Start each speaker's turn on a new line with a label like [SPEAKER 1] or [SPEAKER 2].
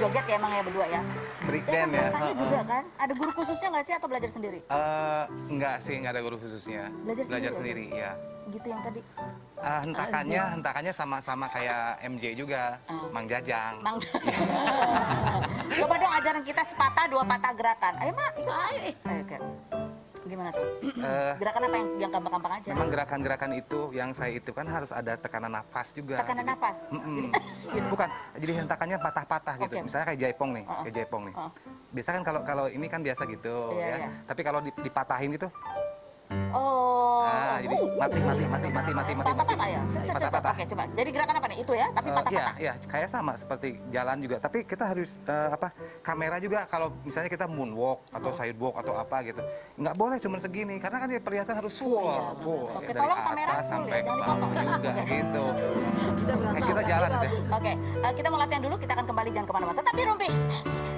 [SPEAKER 1] joget ya emang ya berdua ya?
[SPEAKER 2] Breakdance ya.
[SPEAKER 1] Kakaknya juga kan? Ada guru khususnya nggak sih atau belajar sendiri?
[SPEAKER 2] Enggak sih, enggak ada guru khususnya.
[SPEAKER 1] Belajar
[SPEAKER 2] sendiri, ya.
[SPEAKER 1] Gitu yang tadi?
[SPEAKER 2] Hentakannya sama-sama kayak MJ juga, Mang Jajang.
[SPEAKER 1] Mang Coba dong ajarin kita sepatah dua patah gerakan. Ayo Mak, itu. Ayo. Gimana tuh? Gerakan apa yang gampang-gampang aja?
[SPEAKER 2] Memang gerakan-gerakan itu yang saya itu kan harus ada tekanan nafas juga.
[SPEAKER 1] Tekanan nafas? Jadi,
[SPEAKER 2] bukan, jadi hentakannya patah-patah gitu.
[SPEAKER 1] Okay.
[SPEAKER 2] Misalnya kayak jaipong nih, kayak jaipong nih. Biasa kan kalau ini kan biasa gitu ya.
[SPEAKER 1] Iya.
[SPEAKER 2] Tapi kalau dipatahin gitu.
[SPEAKER 1] Nah,
[SPEAKER 2] jadi mati.
[SPEAKER 1] Patah-patah ya?
[SPEAKER 2] Patah-patah.
[SPEAKER 1] Oke, coba. Jadi gerakan apa nih? Itu ya, tapi patah-patah.
[SPEAKER 2] Iya, kayak sama seperti jalan juga. Tapi kita harus kamera juga kalau misalnya kita moonwalk atau sidewalk atau apa gitu. Nggak boleh cuma segini karena kan dia kelihatan harus full.
[SPEAKER 1] Oke,
[SPEAKER 2] dari
[SPEAKER 1] tolong kamera
[SPEAKER 2] atas
[SPEAKER 1] full
[SPEAKER 2] sampai
[SPEAKER 1] ya,
[SPEAKER 2] ke
[SPEAKER 1] jangan
[SPEAKER 2] bawah
[SPEAKER 1] dipotong.
[SPEAKER 2] juga gitu. Kayak kita jalan deh.
[SPEAKER 1] Oke, kita mau latihan dulu, kita akan kembali jangan kemana-mana. Tetap di Rumpi.